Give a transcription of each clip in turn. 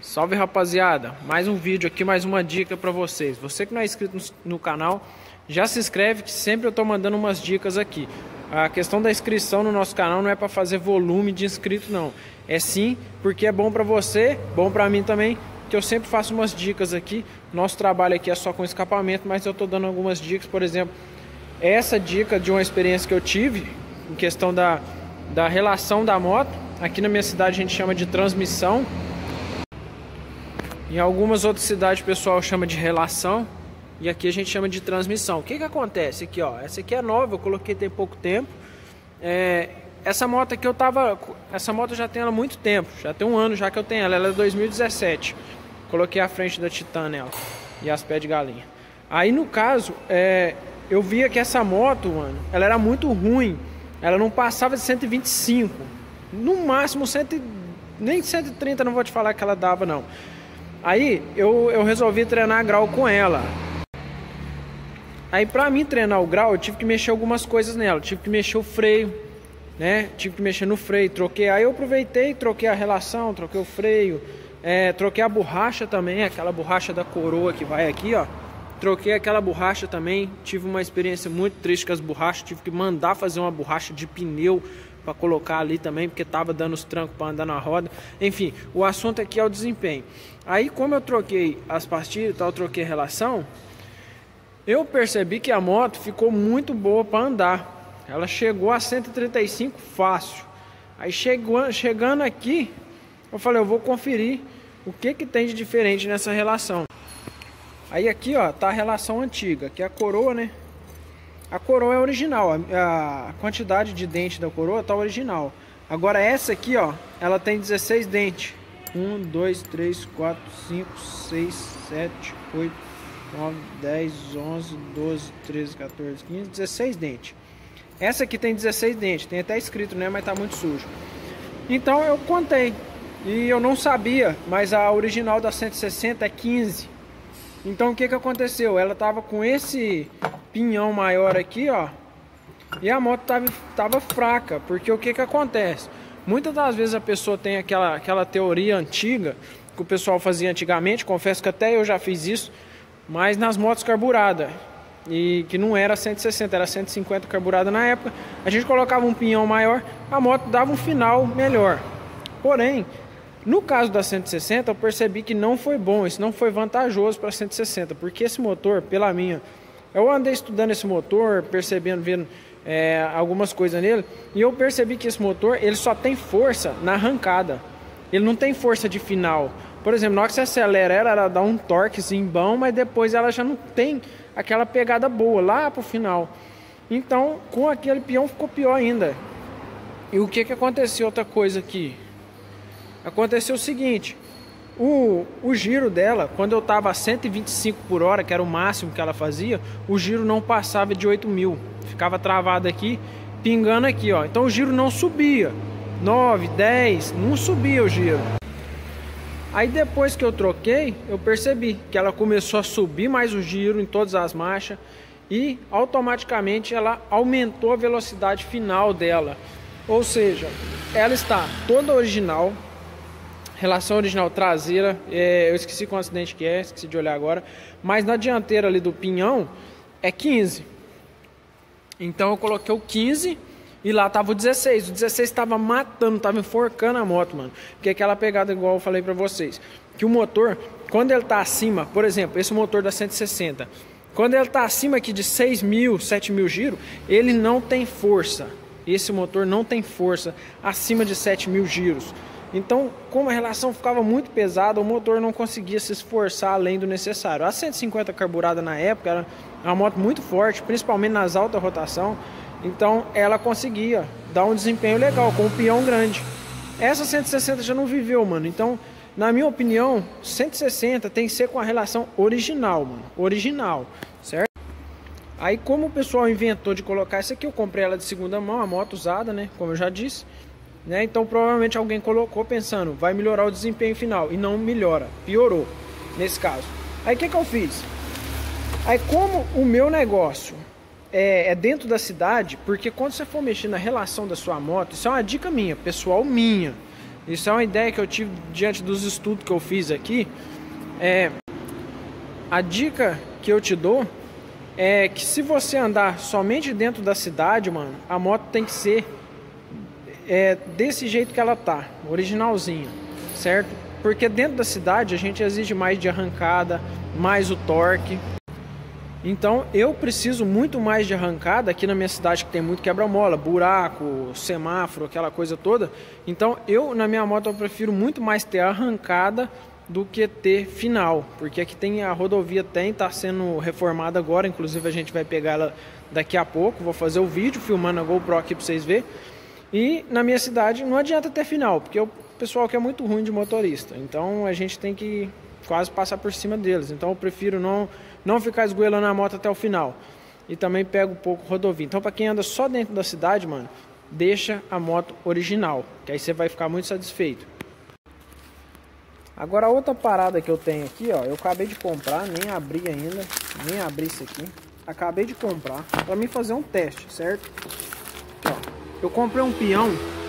Salve, rapaziada, mais um vídeo aqui, mais uma dica pra vocês. Você que não é inscrito no canal, já se inscreve que sempre eu tô mandando umas dicas aqui. A questão da inscrição no nosso canal não é pra fazer volume de inscrito não. É sim porque é bom pra você, bom pra mim também, que eu sempre faço umas dicas aqui. Nosso trabalho aqui é só com escapamento, mas eu tô dando algumas dicas. Por exemplo, essa dica de uma experiência que eu tive em questão da relação da moto. Aqui na minha cidade a gente chama de transmissão. Em algumas outras cidades o pessoal chama de relação. E aqui a gente chama de transmissão. O que que acontece aqui, ó? Essa aqui é nova, eu coloquei tem pouco tempo. Essa moto aqui essa moto eu já tenho ela há muito tempo. Já tem um ano já que eu tenho ela. Ela é 2017. Coloquei a frente da Titan nela. E as pés de galinha. Aí no caso, eu via que essa moto, mano, ela era muito ruim. Ela não passava de 125. No máximo nem 130 não vou te falar que ela dava não. Aí eu resolvi treinar grau com ela. Aí pra mim treinar o grau eu tive que mexer algumas coisas nela. Tive que mexer o freio, né? Tive que mexer no freio, troquei. Aí eu aproveitei, troquei a relação, troquei o freio, troquei a borracha também, aquela borracha da coroa que vai aqui, ó. Troquei aquela borracha também. Tive uma experiência muito triste com as borrachas. Tive que mandar fazer uma borracha de pneu para colocar ali também, porque tava dando os trancos para andar na roda. Enfim, o assunto aqui é o desempenho. Aí como eu troquei as pastilhas e tal, eu troquei a relação, eu percebi que a moto ficou muito boa para andar. Ela chegou a 135 fácil. Aí chegando aqui, eu falei, eu vou conferir o que tem de diferente nessa relação. Aí aqui, ó, tá a relação antiga, que é a coroa, né? A coroa é original, a quantidade de dente da coroa tá original. Agora essa aqui, ó, ela tem 16 dentes. 1, 2, 3, 4, 5, 6, 7, 8, 9, 10, 11, 12, 13, 14, 15, 16 dentes. Essa aqui tem 16 dentes, tem até escrito, né, mas tá muito sujo. Então eu contei, e eu não sabia, mas a original da 160 é 15. Então o que aconteceu? Ela tava com esse pinhão maior aqui, ó, e a moto tava fraca, porque o que acontece? Muitas das vezes a pessoa tem aquela teoria antiga que o pessoal fazia antigamente, confesso que até eu já fiz isso, mas nas motos carburadas, e que não era 160, era 150 carburada na época, a gente colocava um pinhão maior, a moto dava um final melhor. Porém, no caso da 160 eu percebi que não foi bom, isso não foi vantajoso para 160, porque esse motor, eu andei estudando esse motor, percebendo, vendo algumas coisas nele, e eu percebi que esse motor ele só tem força na arrancada, ele não tem força de final. Por exemplo, na hora que você acelera ela dá um torquezinho bom, mas depois ela já não tem aquela pegada boa lá pro final. Então com aquele peão ficou pior ainda. E o que aconteceu? Outra coisa aqui aconteceu o seguinte, o giro dela, quando eu tava a 125 por hora, que era o máximo que ela fazia, o giro não passava de 8.000, ficava travado aqui, pingando aqui, ó. Então o giro não subia, 9, 10, não subia o giro. Aí depois que eu troquei, eu percebi que ela começou a subir mais o giro em todas as marchas e automaticamente ela aumentou a velocidade final dela. Ou seja, ela está toda original. Relação original traseira, eu esqueci qual acidente que esqueci de olhar agora, mas na dianteira ali do pinhão é 15. Então eu coloquei o 15 e lá tava o 16. O 16 tava matando, tava enforcando a moto, mano. Porque aquela pegada igual eu falei pra vocês, que o motor, quando ele tá acima, por exemplo, esse motor da 160, quando ele tá acima aqui de 6.000, 7.000 giros, ele não tem força. Esse motor não tem força acima de 7.000 giros. Então, como a relação ficava muito pesada, o motor não conseguia se esforçar além do necessário. A 150 carburada na época era uma moto muito forte, principalmente nas altas rotação. Então, ela conseguia dar um desempenho legal, com um peão grande. Essa 160 já não viveu, mano. Então, na minha opinião, 160 tem que ser com a relação original, mano. Original, certo? Aí, como o pessoal inventou de colocar essa aqui, eu comprei ela de segunda mão, a moto usada, né? Como eu já disse. Então provavelmente alguém colocou pensando, vai melhorar o desempenho final, e não melhora, piorou nesse caso. Aí o que eu fiz? Aí como o meu negócio é dentro da cidade, porque quando você for mexer na relação da sua moto, isso é uma dica minha, pessoal minha, Isso é uma ideia que eu tive diante dos estudos que eu fiz aqui. A dica que eu te dou é que se você andar somente dentro da cidade, mano, a moto tem que ser desse jeito que ela tá, originalzinha, certo? Porque dentro da cidade a gente exige mais de arrancada, mais o torque. Então eu preciso muito mais de arrancada aqui na minha cidade, que tem muito quebra-mola, buraco, semáforo, aquela coisa toda. Então na minha moto eu prefiro muito mais ter arrancada do que ter final, porque aqui tem a rodovia, está sendo reformada agora, inclusive a gente vai pegar ela daqui a pouco. Vou fazer o vídeo filmando a GoPro aqui para vocês verem. E na minha cidade não adianta ter final, porque o pessoal aqui é muito ruim de motorista, então a gente tem que quase passar por cima deles. Então eu prefiro não ficar esgoelando a moto até o final. E também pego um pouco rodovia. Então para quem anda só dentro da cidade, mano, deixa a moto original, que aí você vai ficar muito satisfeito. Agora outra parada que eu tenho aqui, ó, eu acabei de comprar, nem abri ainda, nem abri isso aqui. Acabei de comprar para mim fazer um teste, certo? Aqui, ó, eu comprei um pinhão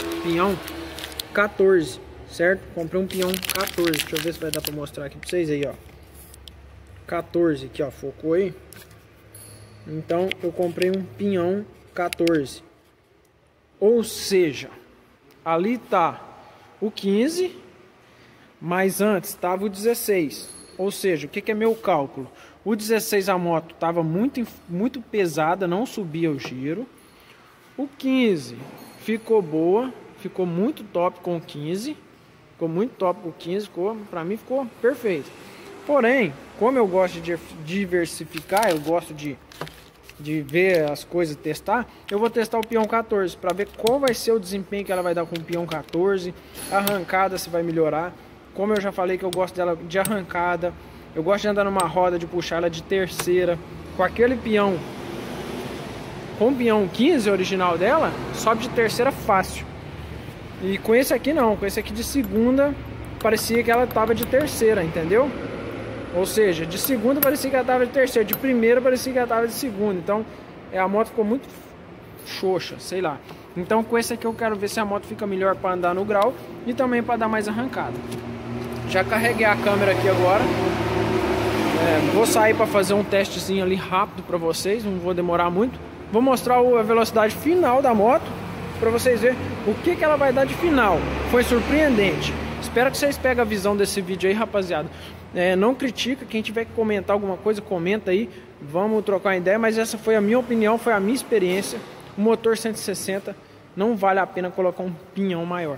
14, certo? Comprei um pinhão 14, deixa eu ver se vai dar para mostrar aqui para vocês aí, ó. 14 aqui, ó, focou aí. Então eu comprei um pinhão 14. Ou seja, ali tá o 15, mas antes estava o 16. Ou seja, o que é meu cálculo? O 16 a moto estava muito pesada, não subia o giro. O 15 ficou boa, ficou muito top com o 15. Ficou muito top com o 15, para mim ficou perfeito. Porém, como eu gosto de diversificar, eu gosto de ver as coisas, testar, eu vou testar o peão 14 para ver qual vai ser o desempenho que ela vai dar com o peão 14, a arrancada se vai melhorar. Como eu já falei que eu gosto dela de arrancada, eu gosto de andar numa roda, de puxar ela de terceira. Com aquele peão, com o peão 15 original dela, sobe de terceira fácil. E com esse aqui não, com esse aqui de segunda, parecia que ela tava de terceira, entendeu? Ou seja, de segunda parecia que ela tava de terceira, de primeira parecia que ela tava de segunda. Então a moto ficou muito xoxa, sei lá. Então com esse aqui eu quero ver se a moto fica melhor para andar no grau e também para dar mais arrancada. Já carreguei a câmera aqui agora. Vou sair para fazer um testezinho ali rápido para vocês, não vou demorar muito. Vou mostrar a velocidade final da moto para vocês verem o que ela vai dar de final. Foi surpreendente. Espero que vocês peguem a visão desse vídeo aí, rapaziada. Não critica, quem tiver que comentar alguma coisa, comenta aí. Vamos trocar uma ideia, mas essa foi a minha opinião, foi a minha experiência. O motor 160 não vale a pena colocar um pinhão maior.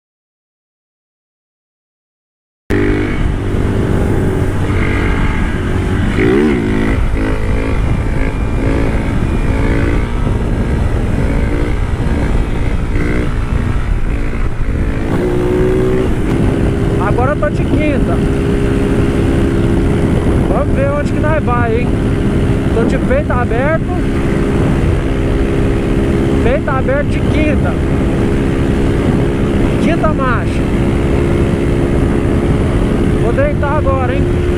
Agora eu tô de quinta. Vamos ver onde que nós vai, hein? Tô de peito aberto. Peito aberto de quinta. Quinta marcha. Vou deitar agora, hein?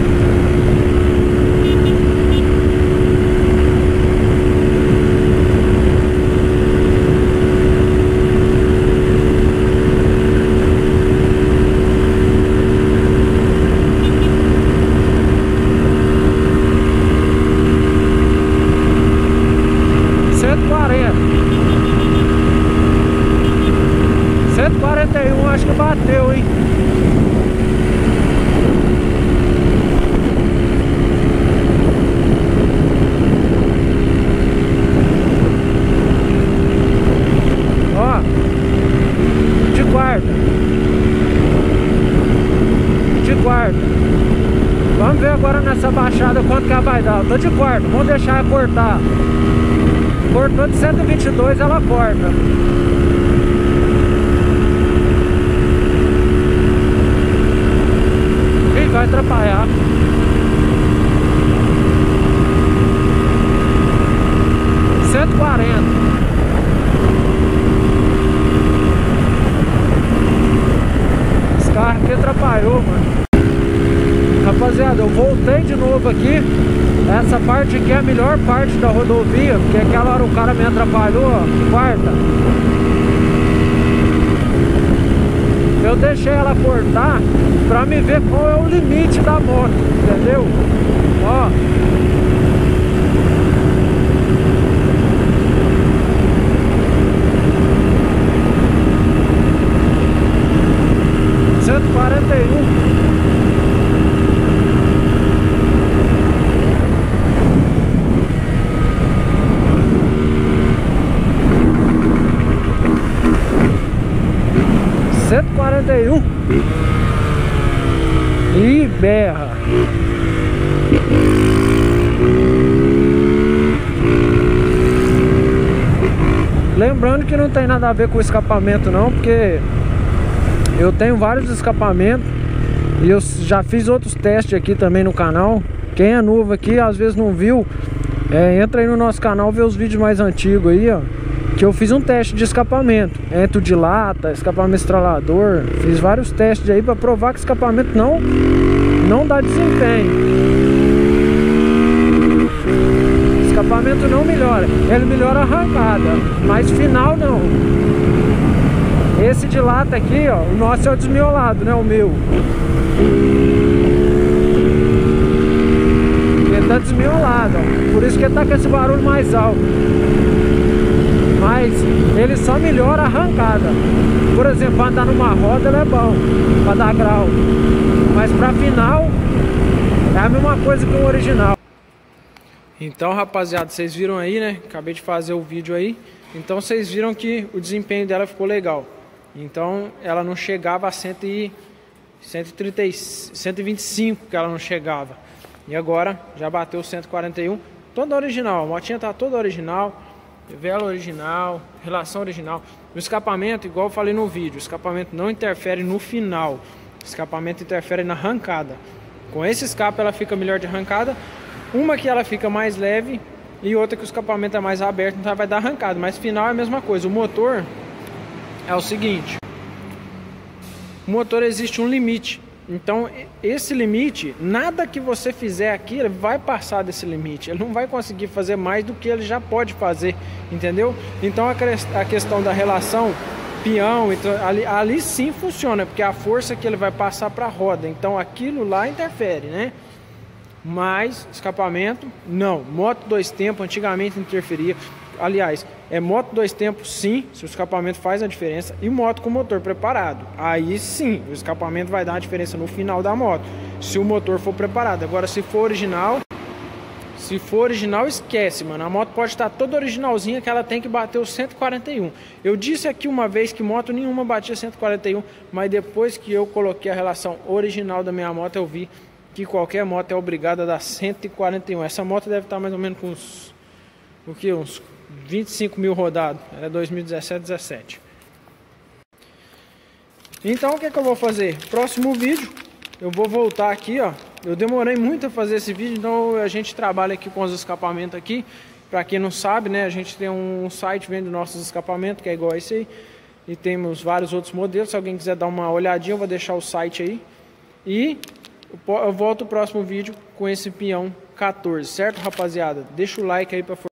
Acho que bateu, hein? Ó, de quarta. De quarta. Vamos ver agora nessa baixada quanto que ela vai dar. Eu tô de quarta, vamos deixar ela cortar. Cortou de 122, ela corta. Vai atrapalhar. Esse carro aqui atrapalhou, mano. Rapaziada, eu voltei de novo aqui. Essa parte aqui é a melhor parte da rodovia, porque aquela hora o cara me atrapalhou, ó, quarta. Eu deixei ela cortar pra me ver qual é o limite da moto, entendeu? Ó. E berra. Lembrando que não tem nada a ver com o escapamento não, porque eu tenho vários escapamentos e eu já fiz outros testes aqui também no canal. Quem é novo aqui, às vezes não viu, entra aí no nosso canal, vê os vídeos mais antigos aí, ó, que eu fiz um teste de escapamento, entro de lata, escapamento estralador, fiz vários testes aí para provar que escapamento não dá desempenho. Escapamento não melhora, ele melhora a arrancada, mas final não. Esse de lata aqui, ó, o nosso é o desmiolado, né, o meu. Ele tá desmiolado, ó, por isso que ele tá com esse barulho mais alto. Mas ele só melhora a arrancada. Por exemplo, para andar numa roda ele é bom, para dar grau. Mas para final é a mesma coisa que o original. Então, rapaziada, vocês viram aí, né? Acabei de fazer o vídeo aí. Então vocês viram que o desempenho dela ficou legal. Então ela não chegava a 125 que ela não chegava. E agora já bateu 141. Toda original, a motinha tá toda original. Vela original, relação original. O escapamento, igual eu falei no vídeo, o escapamento não interfere no final. O escapamento interfere na arrancada. Com esse escape ela fica melhor de arrancada. Uma que ela fica mais leve e outra que o escapamento é mais aberto, então vai dar arrancada. Mas final é a mesma coisa. O motor é o seguinte: o motor existe um limite. Então esse limite, nada que você fizer aqui, ele vai passar desse limite. Ele não vai conseguir fazer mais do que ele já pode fazer, entendeu? Então a questão da relação peão, então, ali sim funciona, porque a força que ele vai passar para a roda, então aquilo lá interfere, né? Mas escapamento, não. Moto 2 tempos, antigamente interferia. Aliás, moto 2 tempos sim, se o escapamento faz a diferença. E moto com motor preparado, aí sim, o escapamento vai dar a diferença no final da moto, se o motor for preparado. Agora, se for original, esquece, mano. A moto pode estar toda originalzinha, que ela tem que bater o 141. Eu disse aqui uma vez que moto nenhuma batia 141, mas depois que eu coloquei a relação original da minha moto, eu vi que qualquer moto é obrigada a dar 141. Essa moto deve estar mais ou menos com uns 25 mil rodados. Ela é 2017, 17. Então o que eu vou fazer? Próximo vídeo eu vou voltar aqui, ó. Eu demorei muito a fazer esse vídeo, então a gente trabalha aqui com os escapamentos aqui. Pra quem não sabe, né, a gente tem um site vendo nossos escapamentos, que é igual a esse aí. E temos vários outros modelos. Se alguém quiser dar uma olhadinha, eu vou deixar o site aí. E eu volto no próximo vídeo com esse peão 14, certo, rapaziada? Deixa o like aí pra